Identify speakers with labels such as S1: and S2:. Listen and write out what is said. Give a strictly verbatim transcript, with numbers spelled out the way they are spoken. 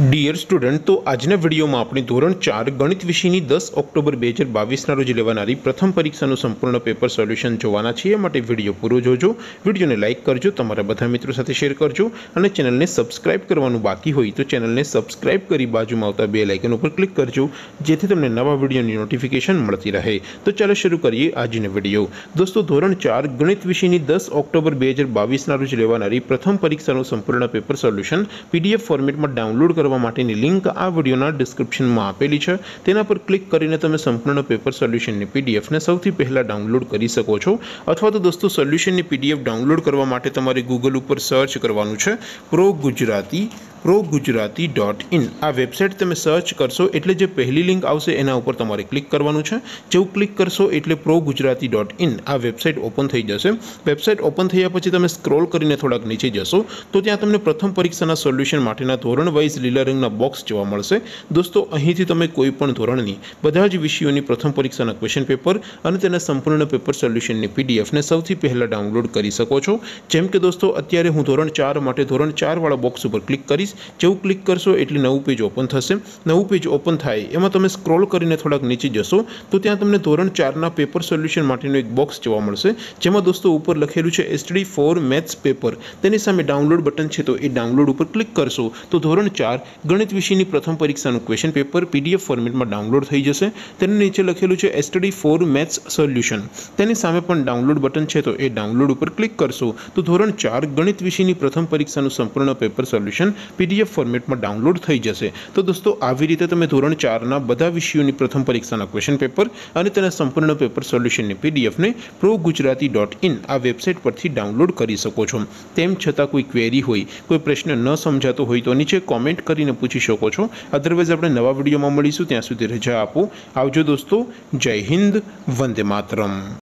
S1: Dear student, तो आजना video में अपने धोरण चार गणित विषय दस ऑक्टोबर दो हज़ार बावीस ना रोज लेवानारी प्रथम परीक्षा संपूर्ण पेपर सोल्यूशन जोवाना छे। माटे विडियो पूरो जोजो, विडियो ने लाइक करजो, तमारा बधा मित्रों साथे शेर करजो और चेनल ने सब्सक्राइब करवानुं बाकी होय तो चेनल ने सब्सक्राइब करी बाजुमां आवता बेल आइकन पर क्लिक करजो, जेथी तमने नवा विडियोनी नोटिफिकेशन मळती रहे। तो चलो शुरू करिए आजनो विडियो। दोस्तों, धोरण चार गणित विषय दस ऑक्टोबर दो हज़ार बावीस ना रोज लेवानारी प्रथम परीक्षा संपूर्ण पेपर सोल्यूशन पीडीएफ फॉर्मेट में डाउनलॉड करवा माटेनी लिंक आ विडियोना डिस्क्रिप्शन में आपेली है। तेना पर क्लिक करीने तमे संपूर्ण पेपर सोल्यूशन ने पीडीएफ ने सौथी पहला डाउनलॉड करी सको छो। अथवा तो दोस्तों, सोल्यूशन ने पीडीएफ डाउनलॉड करवा माटे तमारे गूगल पर सर्च करवानुं छे pro Gujarati pro Gujarati dot in आ वेबसाइट तमे सर्च करशो एटले जे पहली लिंक आवशे एना उपर तमारे क्लिक करवानुं छे। जेवुं क्लिक करशो एटले प्रो गुजराती डॉट इन आ वेबसाइट ओपन थई जशे। वेबसाइट ओपन थया पछी तमे स्क्रॉल करीने थोड़ाक नीचे जशो तो त्यां तमने प्रथम परीक्षाना सोल्यूशन माटेना धोरण वाइज लीला रंगना बॉक्स जोवा मळशे। दोस्तों, અહીંથી તમે કોઈપણ ધોરણની બધા જ વિષયોની પ્રથમ પરીક્ષાના ક્વેશ્ચન પેપર અને તેના સંપૂર્ણ પેપર સોલ્યુશનની પીડીએફને સૌથી પહેલા ડાઉનલોડ કરી શકો છો। જેમ કે દોસ્તો, અત્યારે હું ધોરણ ચાર માટે ધોરણ ચાર વાળા બોક્સ ઉપર ક્લિક કરીશ। જેવું ક્લિક કરશો એટલે નવું પેજ ઓપન થશે। નવું પેજ ઓપન થાય એમાં તમે સ્ક્રોલ કરીને થોડાક નીચે જશો તો ત્યાં તમને ધોરણ ચારના પેપર સોલ્યુશન માટેનું એક બોક્સ જોવા મળશે, જેમાં દોસ્તો ઉપર લખેલું છે એસટીડી ફોર મેથ્સ પેપર। તેની સામે ડાઉનલોડ બટન છે તો એ ડાઉનલોડ ઉપર ક્લિક કરશો તો ધોરણ ચાર ગણિત વિષયની પ્રથમ પરીક્ષાનું ક્વેશ્ચન પેપર પીડીએફ ફોર્મેટમાં ડાઉનલોડ થઈ જશે। તેની નીચે લખેલું છે એસટીડી ફોર મેથ્સ સોલ્યુશન, તેની સામે પણ ડાઉનલોડ બટન છે તો એ ડાઉનલોડ ઉપર ક્લિક કરશો તો ધોરણ ચાર ગણિત વિષયની પ્રથમ પરીક્ષાનું સંપૂર્ણ પેપર સોલ્યુશન પીડીએફ ફોર્મેટમાં ડાઉનલોડ થઈ જશે। તો દોસ્તો, આવી રીતે તમે ધોરણ ચારના બધા વિષયોની પ્રથમ પરીક્ષાના ક્વેશ્ચન પેપર અને તેના સંપૂર્ણ પેપર સોલ્યુશનની પીડીએફને પ્રો ગુજરાતી ડોટ ઇન આ વેબસાઇટ પરથી ડાઉનલોડ કરી શકો છો। તેમ છતાં કોઈ ક્વેરી હોય, કોઈ પ્રશ્ન ન સમજાતો હોય તો નીચે કોમેન્ટ કરીને પૂછી શકો છો। અધરવાઇઝ આપણે નવા વિડીયોમાં મળીશું, ત્યાં સુધી રજા આપો। આવજો દોસ્તો, જય હિન્દ, વંદે માતરમ।